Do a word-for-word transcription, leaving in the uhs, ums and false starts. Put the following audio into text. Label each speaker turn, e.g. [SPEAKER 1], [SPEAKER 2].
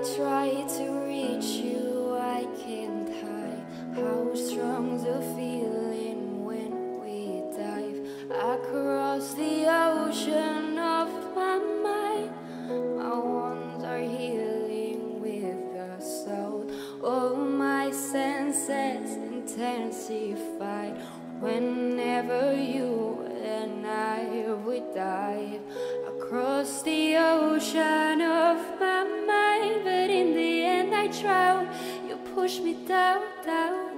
[SPEAKER 1] try to reach you, I can't hide how strong the feeling when we dive across the ocean of my mind. My wounds are healing with the salt. All my senses intensified whenever you and I would dive across the ocean of my mind. But in the end I drown. You push me down, down.